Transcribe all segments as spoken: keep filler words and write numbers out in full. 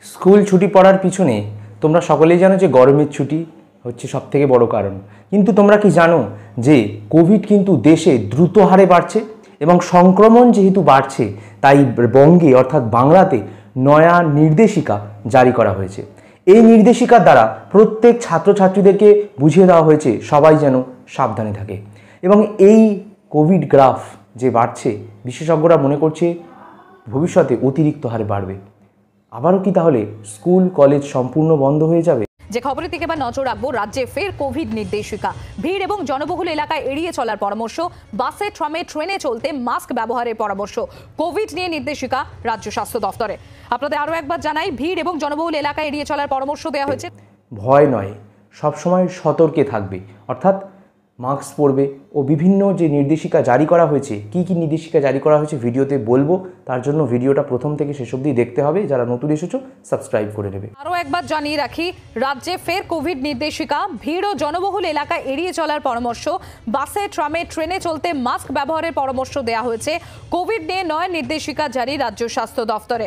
School ছুটি পড়ার পিছনে তোমরা সকলেই জানো যে গরমের ছুটি হচ্ছে সবথেকে বড় কারণ। কিন্তু তোমরা কি জানো যে কোভিড কিন্তু দেশে দ্রুত হারে বাড়ছে এবং সংক্রমণ যেহেতু বাড়ছে তাই বঙ্গে অর্থাৎ বাংলাতে নয়া নির্দেশিকা জারি করা হয়েছে। এই নির্দেশিকার দ্বারা প্রত্যেক ছাত্রছাত্রীদেরকে বুঝিয়ে দেওয়া হয়েছে সবাই যেন সাবধানে থাকে এবং এই কোভিড গ্রাফ যে বাড়ছে বিশেষজ্ঞরা মনে করছে ভবিষ্যতে অতিরিক্ত হারে বাড়বে। আবারও কি তাহলে স্কুল কলেজ সম্পূর্ণ বন্ধ হয়ে যাবে? যে খবরের দিকে এবার নজর রাখবো, রাজ্যে ফের কোভিড নির্দেশিকা। ভিড় এবং জনবহুল এলাকায় এড়িয়ে চলার পরামর্শ, বাসে ট্রামে ট্রেনে চলতে মাস্ক ব্যবহারের পরামর্শ। কোভিড নিয়ে নির্দেশিকা রাজ্য স্বাস্থ্য দফতরে। আপনাদের আরও একবার জানাই, ভিড় এবং জনবহুল এলাকায় এড়িয়ে চলার পরামর্শ দেওয়া হয়েছে। ভয় নয়, সবসময় সতর্কে থাকবে, অর্থাৎ মাস্ক পরবে ও বিভিন্ন যে নির্দেশিকা জারি করা হয়েছে, কি কি নির্দেশিকা জারি করা হয়েছে ভিডিওতে বলবো। তার জন্য ভিডিওটা প্রথম থেকে শেষ অবধি দেখতে হবে। যারা নতুন এসেছো সাবস্ক্রাইব করে নেবে। আরও একবার জানিয়ে রাখি, রাজ্যে ফের কোভিড নির্দেশিকা। ভিড় ও জনবহুল এলাকায় এড়িয়ে চলার পরামর্শ, বাসে ট্রামে ট্রেনে চলতে মাস্ক ব্যবহারের পরামর্শ দেওয়া হয়েছে। কোভিড নিয়ে নয় নির্দেশিকা জারি রাজ্য স্বাস্থ্য দফতরে।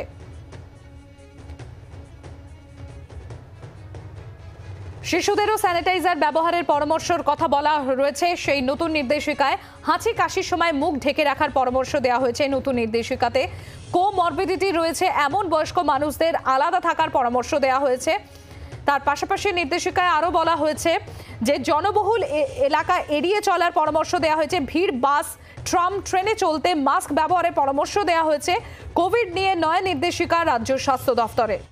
শিশুদেরও স্যানিটাইজার ব্যবহারের পরামর্শের কথা বলা রয়েছে সেই নতুন নির্দেশিকায়। হাঁচি কাশির সময় মুখ ঢেকে রাখার পরামর্শ দেওয়া হয়েছে নতুন নির্দেশিকাতে। কোমরবিডিটি রয়েছে এমন বয়স্ক মানুষদের আলাদা থাকার পরামর্শ দেওয়া হয়েছে। তার পাশাপাশি নির্দেশিকায় আরও বলা হয়েছে যে জনবহুল এলাকা এড়িয়ে চলার পরামর্শ দেওয়া হয়েছে। ভিড়, বাস, ট্রাম, ট্রেনে চলতে মাস্ক ব্যবহারের পরামর্শ দেওয়া হয়েছে। কোভিড নিয়ে নয় নির্দেশিকা রাজ্য স্বাস্থ্য দফতরে।